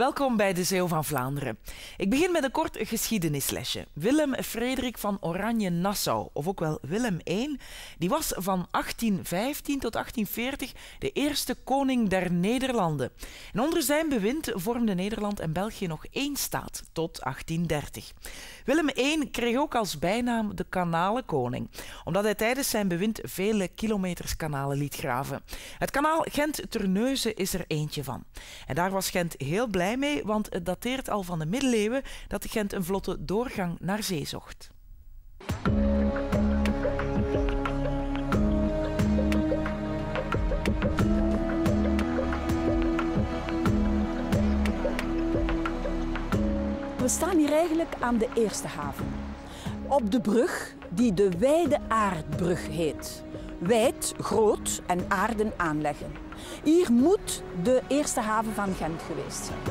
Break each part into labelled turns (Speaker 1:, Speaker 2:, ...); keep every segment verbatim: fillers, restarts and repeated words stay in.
Speaker 1: Welkom bij de Zeeuw van Vlaanderen. Ik begin met een kort geschiedenislesje. Willem Frederik van Oranje-Nassau, of ook wel Willem de Eerste, die was van achttien vijftien tot achttien veertig de eerste koning der Nederlanden. En onder zijn bewind vormden Nederland en België nog één staat, tot achttien dertig. Willem de Eerste kreeg ook als bijnaam de Kanalenkoning, omdat hij tijdens zijn bewind vele kilometers kanalen liet graven. Het kanaal Gent-Terneuzen is er eentje van. En daar was Gent heel blij mee, want het dateert al van de middeleeuwen dat de Gent een vlotte doorgang naar zee zocht.
Speaker 2: We staan hier eigenlijk aan de eerste haven. Op de brug die de Wijde Aardbrug heet. Wijd, groot en aarden aanleggen. Hier moet de eerste haven van Gent geweest zijn.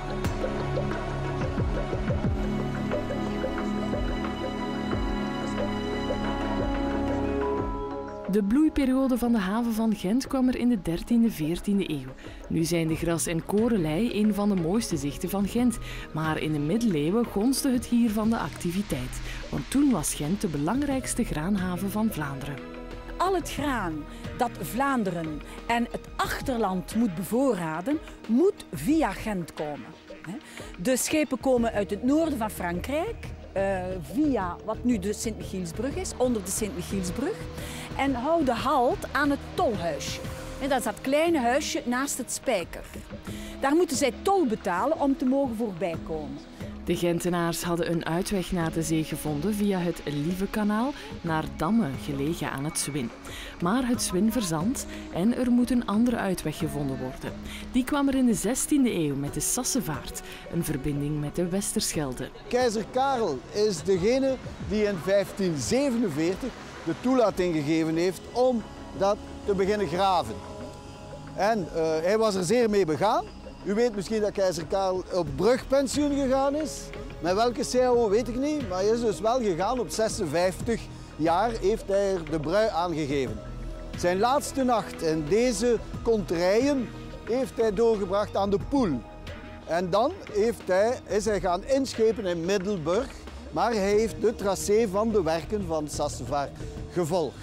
Speaker 3: De bloeiperiode van de haven van Gent kwam er in de dertiende, veertiende eeuw. Nu zijn de gras- en korenlei een van de mooiste zichten van Gent. Maar in de middeleeuwen gonsde het hier van de activiteit. Want toen was Gent de belangrijkste graanhaven van Vlaanderen.
Speaker 2: Al het graan dat Vlaanderen en het achterland moet bevoorraden, moet via Gent komen. De schepen komen uit het noorden van Frankrijk, uh, via wat nu de Sint-Michielsbrug is, onder de Sint-Michielsbrug, en houden halt aan het tolhuisje. En dat is dat kleine huisje naast het Spijker. Daar moeten zij tol betalen om te mogen voorbijkomen.
Speaker 3: De Gentenaars hadden een uitweg naar de zee gevonden via het Lievekanaal naar Damme, gelegen aan het Zwin. Maar het Zwin verzandt en er moet een andere uitweg gevonden worden. Die kwam er in de zestiende eeuw met de Sassevaart, een verbinding met de Westerschelde.
Speaker 4: Keizer Karel is degene die in vijftien zevenenveertig de toelating gegeven heeft om dat te beginnen graven. En uh, hij was er zeer mee begaan. U weet misschien dat keizer Karel op brugpensioen gegaan is. Met welke C A O weet ik niet, maar hij is dus wel gegaan. Op zesenvijftig jaar heeft hij er de brui aangegeven. Zijn laatste nacht in deze kontrijen heeft hij doorgebracht aan de Poel. En dan heeft hij, is hij gaan inschepen in Middelburg, maar hij heeft de tracé van de werken van Sassevaart gevolgd.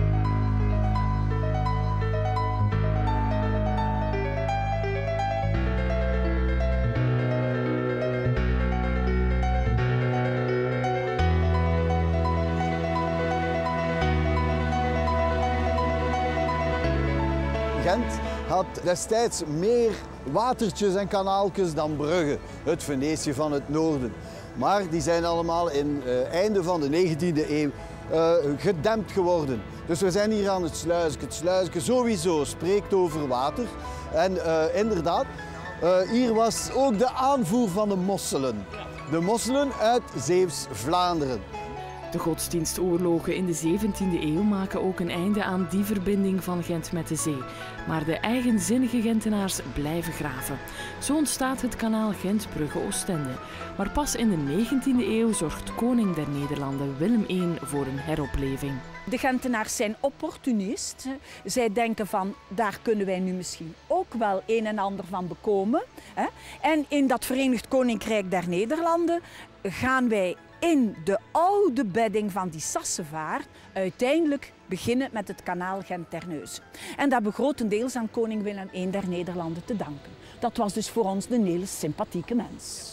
Speaker 4: Gent had destijds meer watertjes en kanaaltjes dan Brugge, het Venetië van het noorden. Maar die zijn allemaal in het uh, einde van de negentiende eeuw uh, gedempt geworden. Dus we zijn hier aan het sluisje. Het sluisje sowieso spreekt over water. En uh, inderdaad, uh, hier was ook de aanvoer van de mosselen. De mosselen uit Zeeuws-Vlaanderen.
Speaker 3: De godsdienstoorlogen in de zeventiende eeuw maken ook een einde aan die verbinding van Gent met de zee. Maar de eigenzinnige Gentenaars blijven graven. Zo ontstaat het kanaal Gent-Brugge-Oostende. Maar pas in de negentiende eeuw zorgt koning der Nederlanden Willem de Eerste voor een heropleving.
Speaker 2: De Gentenaars zijn opportunist. Zij denken van, daar kunnen wij nu misschien ook wel een en ander van bekomen. En in dat Verenigd Koninkrijk der Nederlanden gaan wij in de oude bedding van die Sassevaart uiteindelijk beginnen met het kanaal Gent-Terneuzen. En dat hebben we grotendeels aan koning Willem de Eerste der Nederlanden te danken. Dat was dus voor ons een hele sympathieke mens.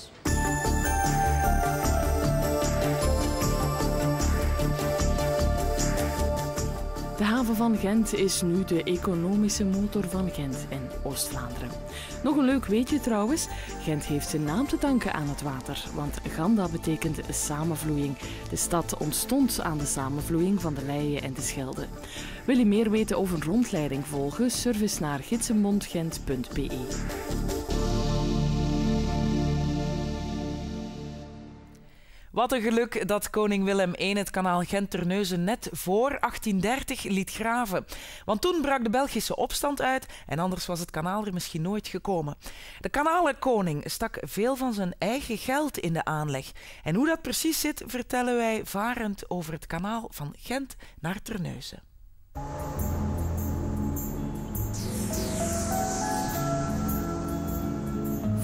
Speaker 3: De haven van Gent is nu de economische motor van Gent en Oost-Vlaanderen. Nog een leuk weetje trouwens, Gent heeft zijn naam te danken aan het water, want Ganda betekent samenvloeiing. De stad ontstond aan de samenvloeiing van de Leie en de Schelde. Wil je meer weten of een rondleiding volgen? Surf naar gidsenbondgent punt b e.
Speaker 1: Wat een geluk dat koning Willem de Eerste het kanaal Gent-Terneuzen net voor achttien dertig liet graven. Want toen brak de Belgische opstand uit en anders was het kanaal er misschien nooit gekomen. De kanalenkoning stak veel van zijn eigen geld in de aanleg. En hoe dat precies zit, vertellen wij varend over het kanaal van Gent naar Terneuzen.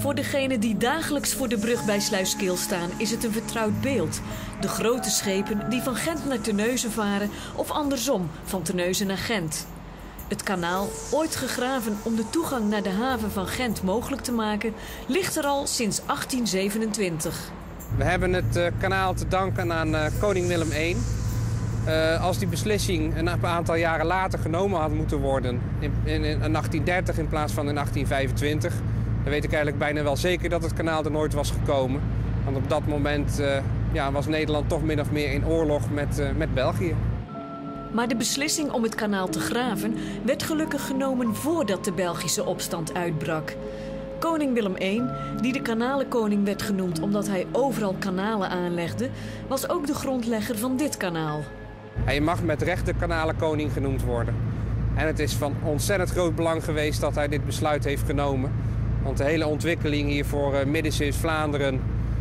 Speaker 5: Voor degenen die dagelijks voor de brug bij Sluiskil staan is het een vertrouwd beeld. De grote schepen die van Gent naar Terneuzen varen of andersom van Terneuzen naar Gent. Het kanaal, ooit gegraven om de toegang naar de haven van Gent mogelijk te maken, ligt er al sinds achttien zevenentwintig.
Speaker 6: We hebben het uh, kanaal te danken aan uh, koning Willem de Eerste. Uh, als die beslissing een aantal jaren later genomen had moeten worden, in, in, in achttien dertig in plaats van in achttien vijfentwintig, dan weet ik eigenlijk bijna wel zeker dat het kanaal er nooit was gekomen. Want op dat moment uh, ja, was Nederland toch min of meer in oorlog met, uh, met België.
Speaker 5: Maar de beslissing om het kanaal te graven werd gelukkig genomen voordat de Belgische opstand uitbrak. Koning Willem de Eerste, die de kanalenkoning werd genoemd omdat hij overal kanalen aanlegde, was ook de grondlegger van dit kanaal.
Speaker 6: Hij mag met recht de kanalenkoning genoemd worden. En het is van ontzettend groot belang geweest dat hij dit besluit heeft genomen. Want de hele ontwikkeling hier voor uh, Midden-Zeeuws-Vlaanderen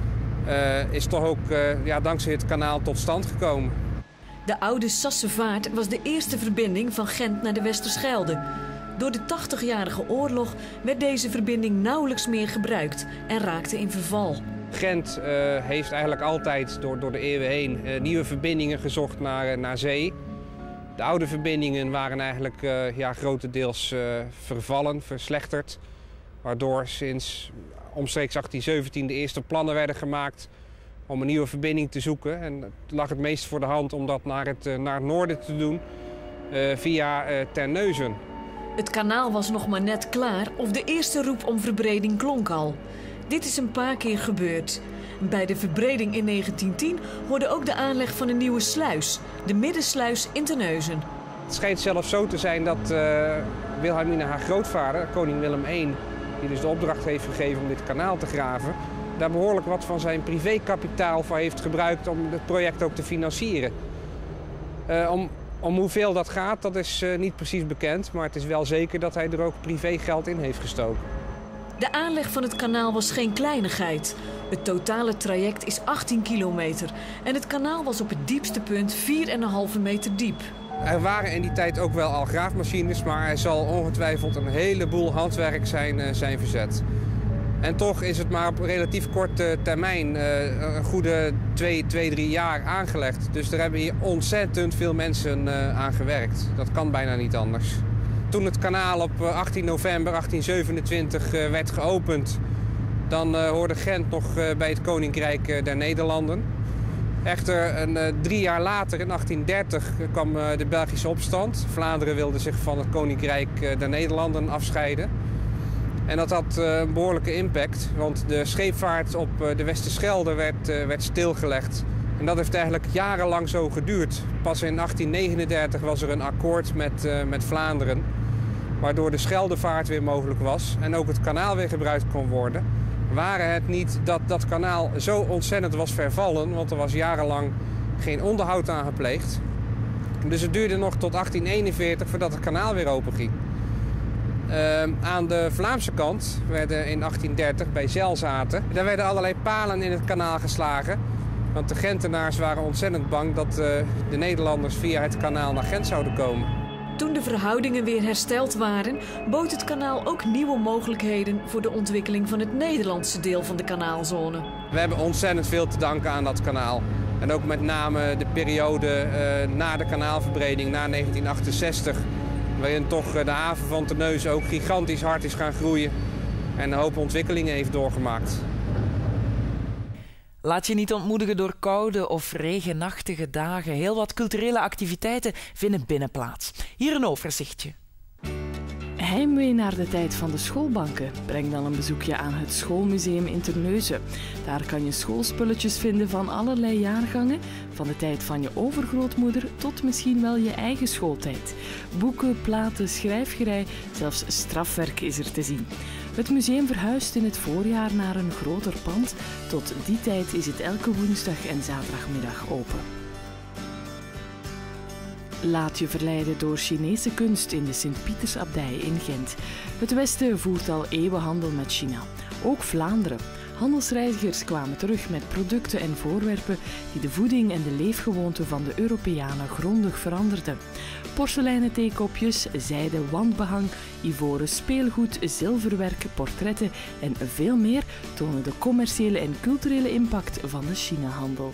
Speaker 6: uh, is toch ook uh, ja, dankzij het kanaal tot stand gekomen.
Speaker 5: De oude Sassevaart was de eerste verbinding van Gent naar de Westerschelde. Door de tachtigjarige oorlog werd deze verbinding nauwelijks meer gebruikt en raakte in verval.
Speaker 6: Gent uh, heeft eigenlijk altijd door, door de eeuwen heen uh, nieuwe verbindingen gezocht naar, uh, naar zee. De oude verbindingen waren eigenlijk uh, ja, grotendeels uh, vervallen, verslechterd. Waardoor sinds omstreeks achttien zeventien de eerste plannen werden gemaakt om een nieuwe verbinding te zoeken. En het lag het meest voor de hand om dat naar het, uh, naar het noorden te doen uh, via uh, Terneuzen.
Speaker 5: Het kanaal was nog maar net klaar of de eerste roep om verbreding klonk al. Dit is een paar keer gebeurd. Bij de verbreding in negentien tien hoorde ook de aanleg van een nieuwe sluis, de Middensluis in Terneuzen.
Speaker 6: Het schijnt zelfs zo te zijn dat uh, Wilhelmina, haar grootvader, koning Willem de Eerste, die dus de opdracht heeft gegeven om dit kanaal te graven, daar behoorlijk wat van zijn privékapitaal voor heeft gebruikt om het project ook te financieren. Uh, om, om hoeveel dat gaat, dat is uh, niet precies bekend, maar het is wel zeker dat hij er ook privégeld in heeft gestoken.
Speaker 5: De aanleg van het kanaal was geen kleinigheid. Het totale traject is achttien kilometer en het kanaal was op het diepste punt vier komma vijf meter diep.
Speaker 6: Er waren in die tijd ook wel al graafmachines, maar er zal ongetwijfeld een heleboel handwerk zijn, uh, zijn verzet. En toch is het maar op relatief korte termijn, uh, een goede twee, twee, drie jaar aangelegd. Dus daar hebben hier ontzettend veel mensen uh, aan gewerkt. Dat kan bijna niet anders. Toen het kanaal op achttien november achttien zevenentwintig uh, werd geopend, dan uh, hoorde Gent nog uh, bij het Koninkrijk uh, der Nederlanden. Echter, een, uh, drie jaar later, in achttien dertig, kwam uh, de Belgische opstand. Vlaanderen wilde zich van het Koninkrijk uh, der Nederlanden afscheiden. En dat had uh, een behoorlijke impact, want de scheepvaart op uh, de Westerschelde werd, uh, werd stilgelegd. En dat heeft eigenlijk jarenlang zo geduurd. Pas in achttien negenendertig was er een akkoord met, uh, met Vlaanderen, waardoor de Scheldevaart weer mogelijk was en ook het kanaal weer gebruikt kon worden. Waren het niet dat dat kanaal zo ontzettend was vervallen, want er was jarenlang geen onderhoud aan gepleegd. Dus het duurde nog tot achttien eenenveertig voordat het kanaal weer open ging. Uh, aan de Vlaamse kant werden in achttien dertig bij Zelzaten, daar werden allerlei palen in het kanaal geslagen. Want de Gentenaars waren ontzettend bang dat uh, de Nederlanders via het kanaal naar Gent zouden komen.
Speaker 5: Toen de verhoudingen weer hersteld waren, bood het kanaal ook nieuwe mogelijkheden voor de ontwikkeling van het Nederlandse deel van de kanaalzone.
Speaker 6: We hebben ontzettend veel te danken aan dat kanaal. En ook met name de periode uh, na de kanaalverbreding, na negentien achtenzestig... waarin toch de haven van Terneuzen ook gigantisch hard is gaan groeien en een hoop ontwikkelingen heeft doorgemaakt.
Speaker 1: Laat je niet ontmoedigen door koude of regenachtige dagen. Heel wat culturele activiteiten vinden binnen plaats. Hier een overzichtje.
Speaker 3: Heimwee naar de tijd van de schoolbanken. Breng dan een bezoekje aan het schoolmuseum in Terneuzen. Daar kan je schoolspulletjes vinden van allerlei jaargangen, van de tijd van je overgrootmoeder tot misschien wel je eigen schooltijd. Boeken, platen, schrijfgerei, zelfs strafwerk is er te zien. Het museum verhuist in het voorjaar naar een groter pand. Tot die tijd is het elke woensdag en zaterdagmiddag open. Laat je verleiden door Chinese kunst in de Sint-Pietersabdij in Gent. Het Westen voert al eeuwen handel met China. Ook Vlaanderen. Handelsreizigers kwamen terug met producten en voorwerpen die de voeding en de leefgewoonten van de Europeanen grondig veranderden. Porseleinen theekopjes, zijden wandbehang, ivoren speelgoed, zilverwerk, portretten en veel meer tonen de commerciële en culturele impact van de Chinahandel.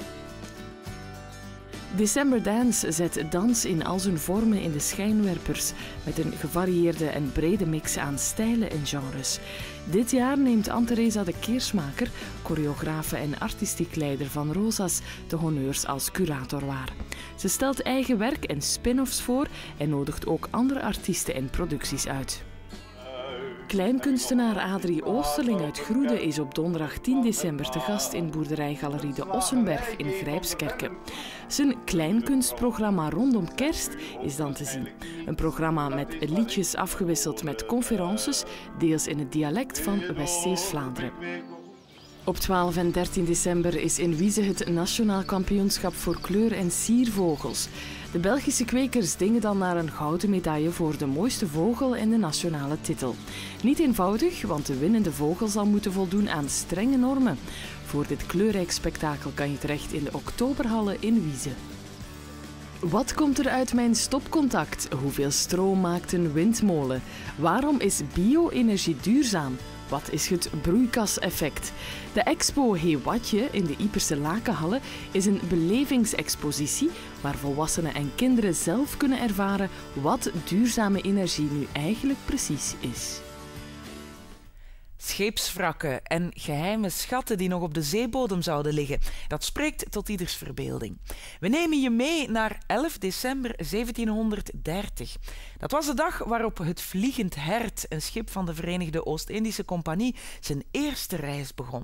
Speaker 3: December Dance zet dans in al zijn vormen in de schijnwerpers, met een gevarieerde en brede mix aan stijlen en genres. Dit jaar neemt Anne-Theresa de Keersmaker, choreografe en artistiek leider van Rosas, de honneurs als curator waar. Ze stelt eigen werk en spin-offs voor en nodigt ook andere artiesten en producties uit. Kleinkunstenaar Adrie Oosterling uit Groede is op donderdag tien december te gast in boerderijgalerie De Ossenberg in Grijpskerken. Zijn kleinkunstprogramma rondom kerst is dan te zien. Een programma met liedjes afgewisseld met conferences, deels in het dialect van West-Zeeuws-Vlaanderen. Op twaalf en dertien december is in Wieze het Nationaal Kampioenschap voor kleur- en siervogels. De Belgische kwekers dingen dan naar een gouden medaille voor de mooiste vogel en de nationale titel. Niet eenvoudig, want de winnende vogel zal moeten voldoen aan strenge normen. Voor dit kleurrijk spektakel kan je terecht in de Oktoberhalle in Wieze. Wat komt er uit mijn stopcontact? Hoeveel stroom maakt een windmolen? Waarom is bio-energie duurzaam? Wat is het broeikaseffect? De expo Hey Watje in de Ieperse Lakenhalle is een belevingsexpositie waar volwassenen en kinderen zelf kunnen ervaren wat duurzame energie nu eigenlijk precies is.
Speaker 1: Scheepswrakken en geheime schatten die nog op de zeebodem zouden liggen. Dat spreekt tot ieders verbeelding. We nemen je mee naar elf december zeventienhonderddertig. Dat was de dag waarop het Vliegend Hert, een schip van de Verenigde Oost-Indische Compagnie, zijn eerste reis begon.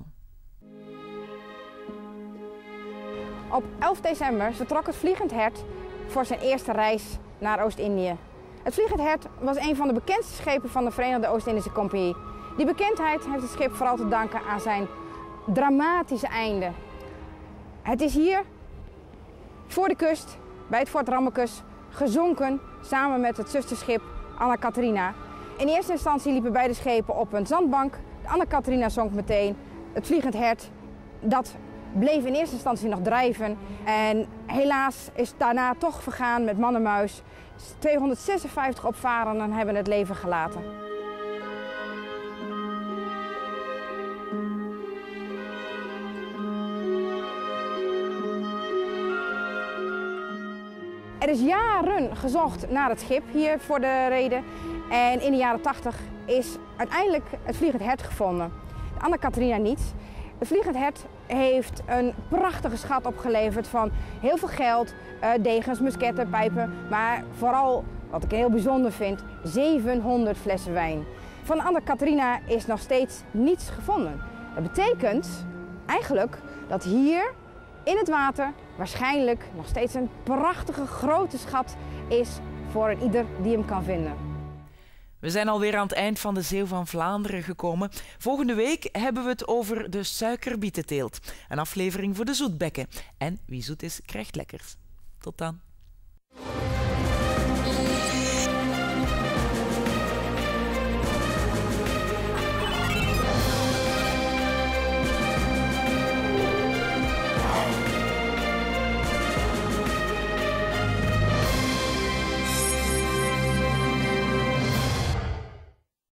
Speaker 7: Op elf december vertrok het Vliegend Hert voor zijn eerste reis naar Oost-Indië. Het Vliegend Hert was een van de bekendste schepen van de Verenigde Oost-Indische Compagnie. Die bekendheid heeft het schip vooral te danken aan zijn dramatische einde. Het is hier, voor de kust, bij het Fort Rambacus, gezonken samen met het zusterschip Anna Catharina. In eerste instantie liepen beide schepen op een zandbank. De Anna Catharina zonk meteen. Het Vliegend Hert, dat bleef in eerste instantie nog drijven. En helaas is daarna toch vergaan met man en muis. tweehonderdzesenvijftig opvarenden hebben het leven gelaten. Er is jaren gezocht naar het schip hier voor de reden. En in de jaren tachtig is uiteindelijk het Vliegend Hert gevonden. De Anna Catharina niet. Het Vliegend Hert heeft een prachtige schat opgeleverd van heel veel geld, degens, musketten, pijpen. Maar vooral, wat ik heel bijzonder vind, zevenhonderd flessen wijn. Van de Anna Catharina is nog steeds niets gevonden. Dat betekent eigenlijk dat hier in het water waarschijnlijk nog steeds een prachtige grote schat is voor ieder die hem kan vinden.
Speaker 1: We zijn alweer aan het eind van de Zeeuw van Vlaanderen gekomen. Volgende week hebben we het over de suikerbietenteelt. Een aflevering voor de zoetbekken. En wie zoet is, krijgt lekkers. Tot dan.